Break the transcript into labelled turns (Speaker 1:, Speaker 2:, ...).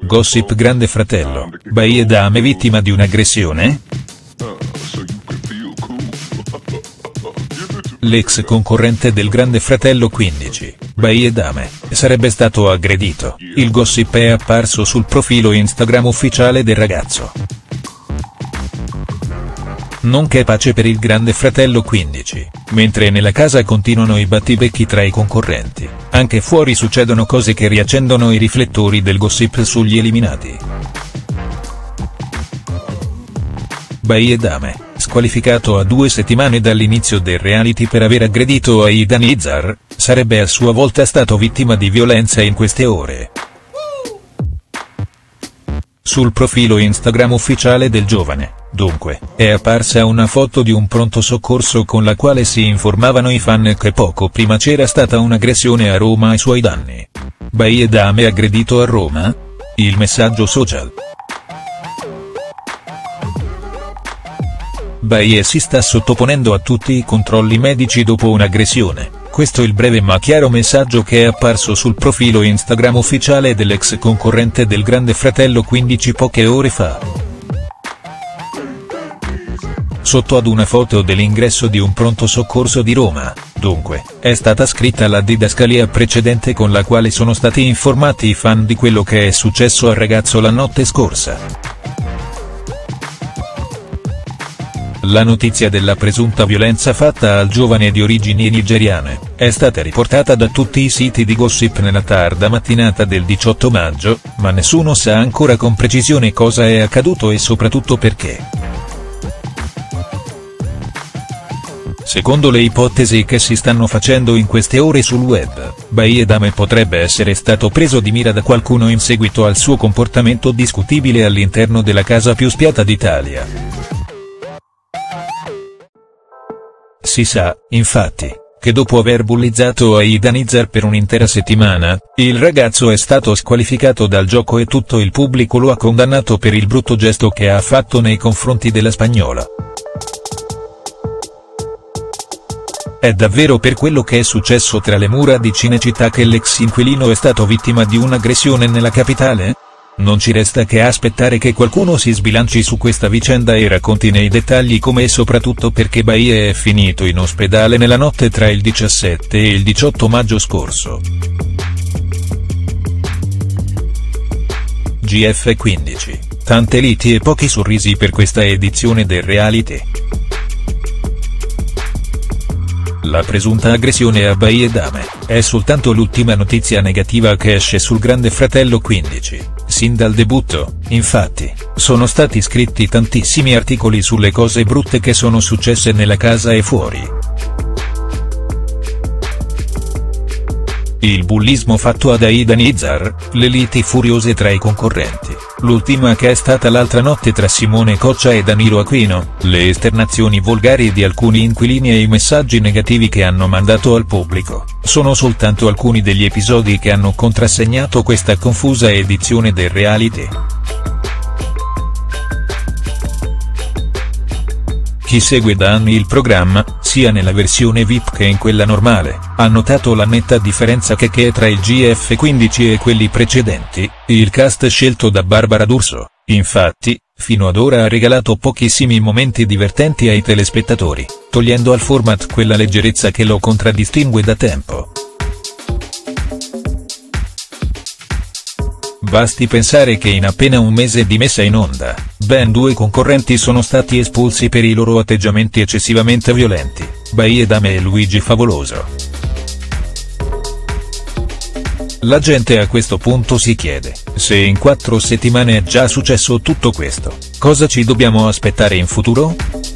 Speaker 1: Gossip Grande Fratello, Bai e Dame vittima di un'aggressione? L'ex concorrente del Grande Fratello 15, Bai e Dame, sarebbe stato aggredito. Il gossip è apparso sul profilo Instagram ufficiale del ragazzo. Non c'è pace per il Grande Fratello 15, mentre nella casa continuano i battibecchi tra i concorrenti, anche fuori succedono cose che riaccendono i riflettori del gossip sugli eliminati. Bai e Dame, squalificato a 2 settimane dall'inizio del reality per aver aggredito Aida Nizar, sarebbe a sua volta stato vittima di violenza in queste ore. Sul profilo Instagram ufficiale del giovane, dunque, è apparsa una foto di un pronto soccorso con la quale si informavano i fan che poco prima c'era stata un'aggressione a Roma ai suoi danni. Bai e Dame aggredito a Roma? Il messaggio social. Bai si sta sottoponendo a tutti i controlli medici dopo un'aggressione. Questo è il breve ma chiaro messaggio che è apparso sul profilo Instagram ufficiale dell'ex concorrente del Grande Fratello 15 poche ore fa. Sotto ad una foto dell'ingresso di un pronto soccorso di Roma, dunque, è stata scritta la didascalia precedente con la quale sono stati informati i fan di quello che è successo al ragazzo la notte scorsa. La notizia della presunta violenza fatta al giovane di origini nigeriane, è stata riportata da tutti i siti di gossip nella tarda mattinata del 18 maggio, ma nessuno sa ancora con precisione cosa è accaduto e soprattutto perché. Secondo le ipotesi che si stanno facendo in queste ore sul web, Bai e Dame potrebbe essere stato preso di mira da qualcuno in seguito al suo comportamento discutibile all'interno della casa più spiata d'Italia. Si sa, infatti, che dopo aver bullizzato Aida Nizar per un'intera settimana, il ragazzo è stato squalificato dal gioco e tutto il pubblico lo ha condannato per il brutto gesto che ha fatto nei confronti della spagnola. È davvero per quello che è successo tra le mura di Cinecittà che l'ex inquilino è stato vittima di un'aggressione nella capitale? Non ci resta che aspettare che qualcuno si sbilanci su questa vicenda e racconti nei dettagli come e soprattutto perché Bai è finito in ospedale nella notte tra il 17 e il 18 maggio scorso. GF15, tante liti e pochi sorrisi per questa edizione del reality. La presunta aggressione a Bai e Dame, è soltanto l'ultima notizia negativa che esce sul Grande Fratello 15. Sin dal debutto, infatti, sono stati scritti tantissimi articoli sulle cose brutte che sono successe nella casa e fuori. Il bullismo fatto ad Aida Nizar, le liti furiose tra i concorrenti, l'ultima che è stata l'altra notte tra Simone Coccia e Danilo Aquino, le esternazioni volgari di alcuni inquilini e i messaggi negativi che hanno mandato al pubblico, sono soltanto alcuni degli episodi che hanno contrassegnato questa confusa edizione del reality. Chi segue da anni il programma, sia nella versione VIP che in quella normale, ha notato la netta differenza che c'è tra il GF15 e quelli precedenti. Il cast scelto da Barbara D'Urso, infatti, fino ad ora ha regalato pochissimi momenti divertenti ai telespettatori, togliendo al format quella leggerezza che lo contraddistingue da tempo. Basti pensare che in appena un mese di messa in onda, ben 2 concorrenti sono stati espulsi per i loro atteggiamenti eccessivamente violenti, Bai e Dame e Luigi Favoloso. La gente a questo punto si chiede, se in 4 settimane è già successo tutto questo, cosa ci dobbiamo aspettare in futuro?.